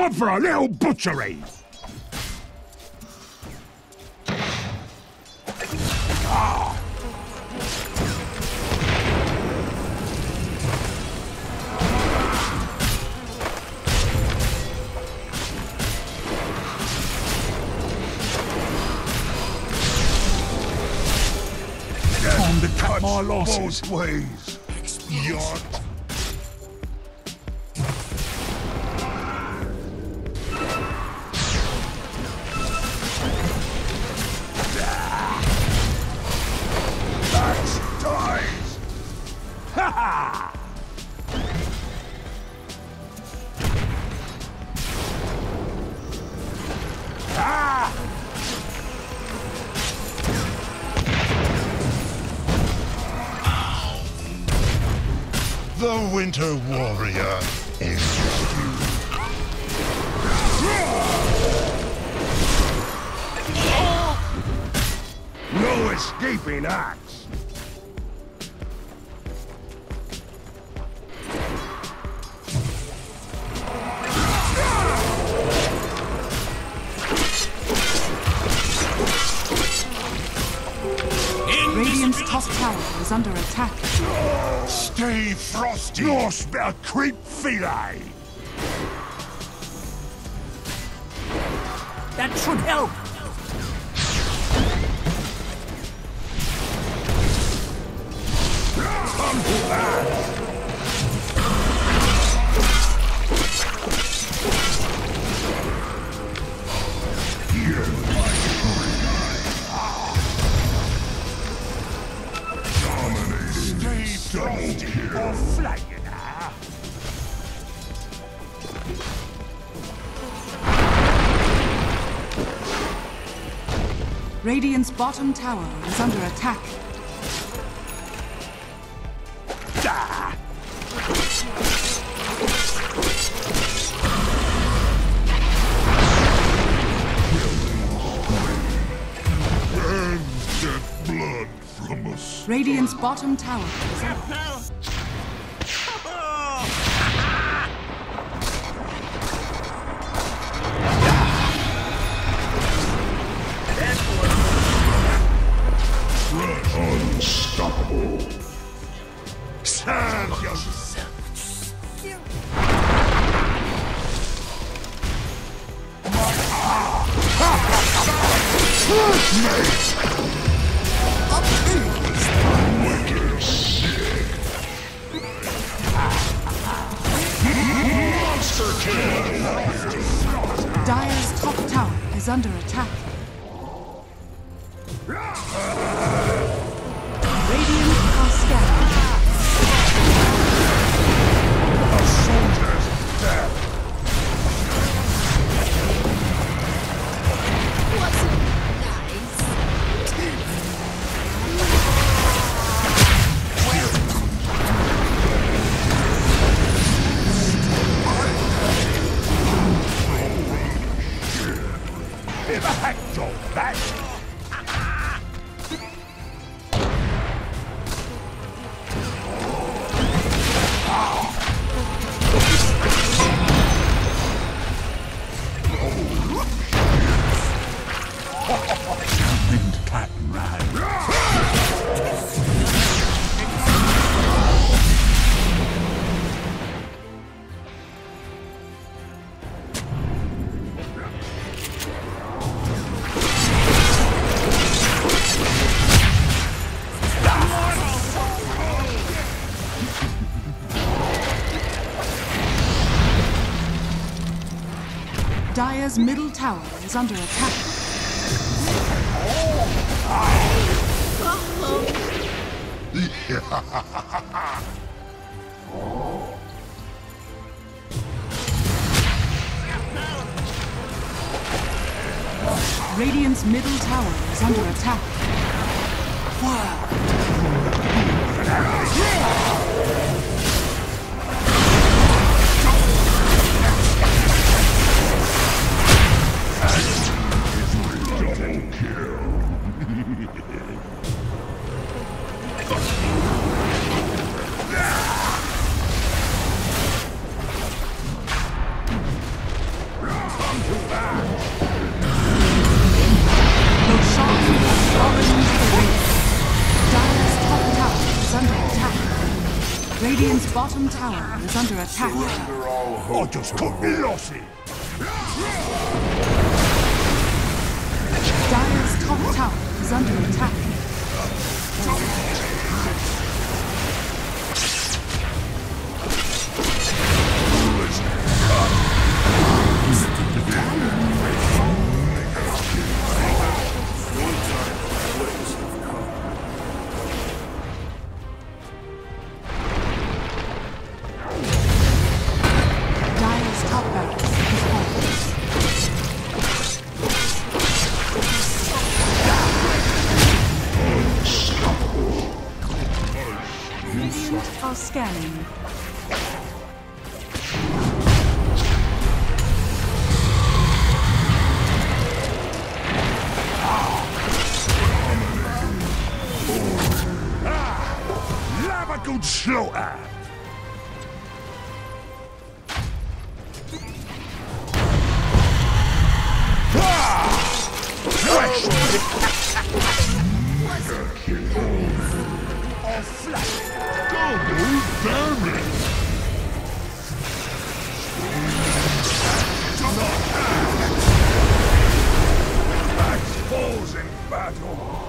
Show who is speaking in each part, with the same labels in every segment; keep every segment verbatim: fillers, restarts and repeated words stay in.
Speaker 1: Time for a little butchery! Ah! Time to cut my losses.
Speaker 2: Both ways. Yacht. That dies. Ha ha! Ah! The Winter Warrior is you. No escaping axe.
Speaker 3: Radiant's top tower is under attack.
Speaker 2: Stay frosty.
Speaker 1: You're a creep fillet.
Speaker 3: That should help.
Speaker 1: Come to that.
Speaker 2: Or flag it, huh?
Speaker 3: Radiant's bottom tower is under attack.
Speaker 1: Da!
Speaker 2: And get blood from us.
Speaker 3: Radiant's bottom tower is under
Speaker 2: Unstoppable. Serve yourself. Wicked sick. Monster kill.
Speaker 3: Dire's top tower is under attack. Radiant are scattered.
Speaker 2: A soldier's death.
Speaker 4: Wasn't nice.
Speaker 1: If I had your back. Named Cat and Rag.
Speaker 3: Dire's middle tower is under attack. Radiant's middle tower is under attack.
Speaker 2: Double kill.
Speaker 3: bottom tower is under attack.
Speaker 2: Surrender all hope.
Speaker 1: I just got me lossy.
Speaker 3: Dire's top tower is under attack. Dire's top barracks is falling. Radiant are scanning.
Speaker 1: Have a good slaughter. I'll flash it.
Speaker 2: Double damage.
Speaker 1: Max falls in battle.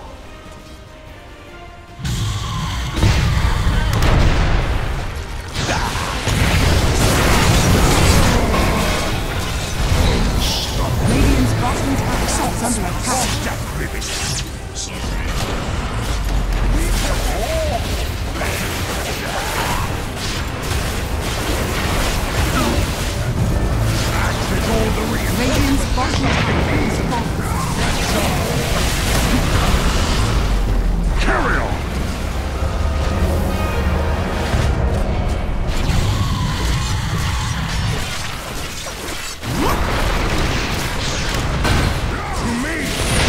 Speaker 3: Radiant's bottom tower is under attack. Radiant's bottom tower is falling.
Speaker 1: Carry on. To me.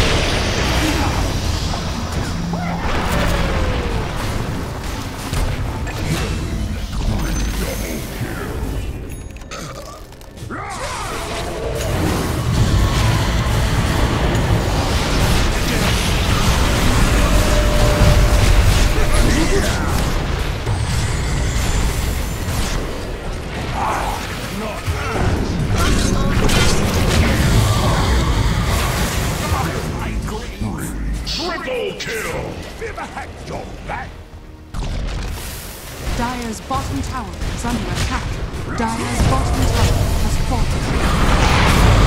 Speaker 2: Triple kill.
Speaker 1: Bit of a hack job, that.
Speaker 3: Dire's bottom tower is under attack. Dire's bottom tower has fallen.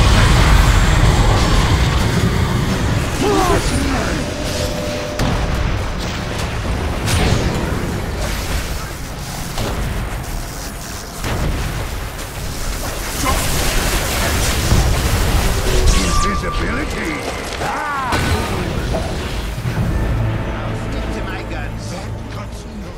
Speaker 1: Invisibility. Ah!
Speaker 5: Stick to my guns.
Speaker 1: That cuts nose.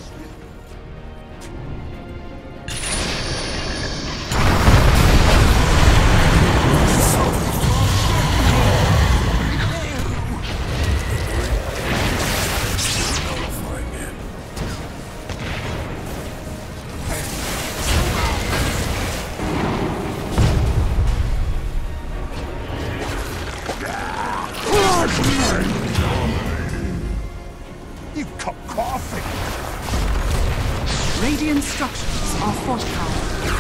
Speaker 1: You cut coffee.
Speaker 3: Radiant structures are fortified.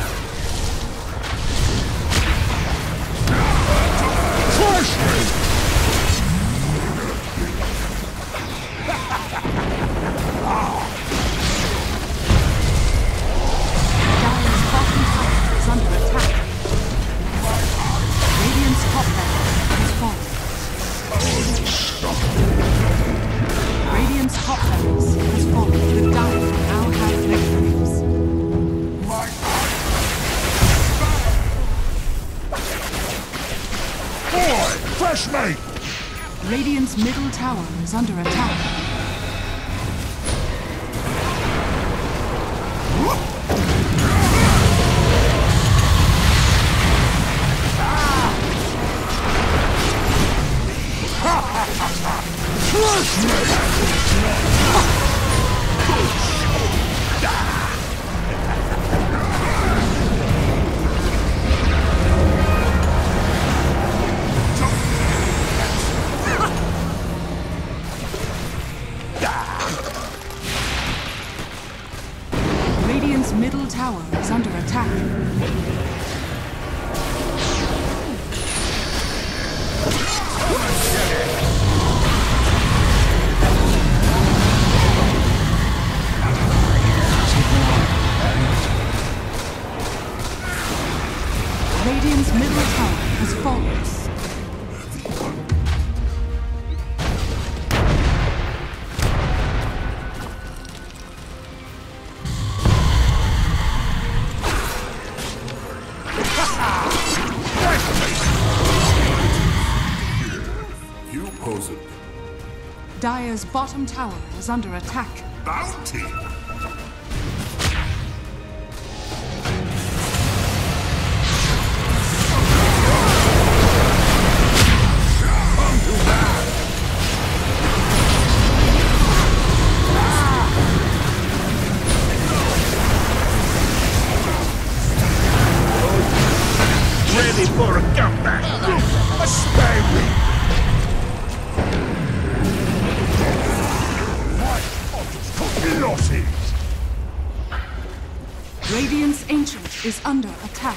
Speaker 1: Crush me!
Speaker 3: Dire's bottom tower is under attack. Radiant's top barracks has fallen. Radiant's top barracks has fallen. The Dire now have victories.
Speaker 1: Boy, fresh mate!
Speaker 3: Radiant's middle tower is under attack. tower is under attack. Radiant's middle tower has fallen.
Speaker 2: You pose it.
Speaker 3: Dire's bottom tower is under attack.
Speaker 2: Bounty!
Speaker 1: Ready for a comeback. A spare me. Losses.
Speaker 3: Radiant's ancient is under attack.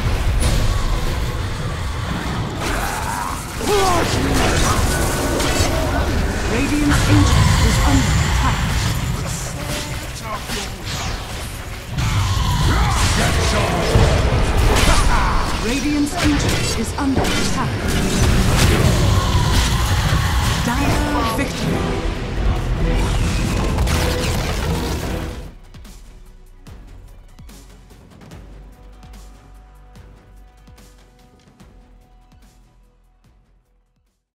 Speaker 3: Radiant's ancient is under attack. Radiant's ancient is under attack. Dire victory.